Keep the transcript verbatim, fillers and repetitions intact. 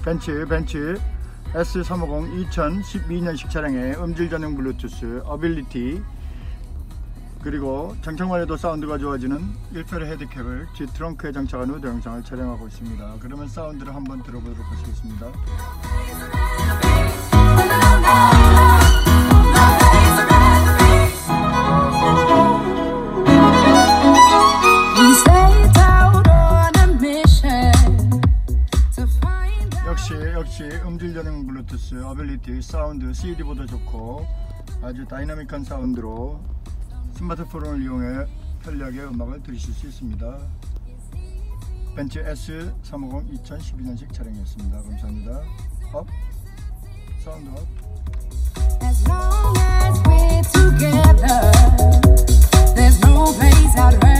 벤츠 벤츠 에스 삼백오십 이천십이 년식 차량의 음질 전용 블루투스 어빌리티, 그리고 장착만 해도 사운드가 좋아지는 일 페르 헤드캡을 G 트렁크에 장착한 후 동영상을 촬영하고 있습니다. 그러면 사운드를 한번 들어보도록 하시겠습니다. 역시 역시 음질 전용 블루투스 어빌리티 사운드 씨디보다 좋고 아주 다이나믹한 사운드로 스마트폰을 이용해 편리하게 음악을 들으실 수 있습니다. 벤츠 에스 삼백오십 이천십이 년식 차량이었습니다. 감사합니다. 업, 사운드 업. As long as we're together, there's no place I'd rather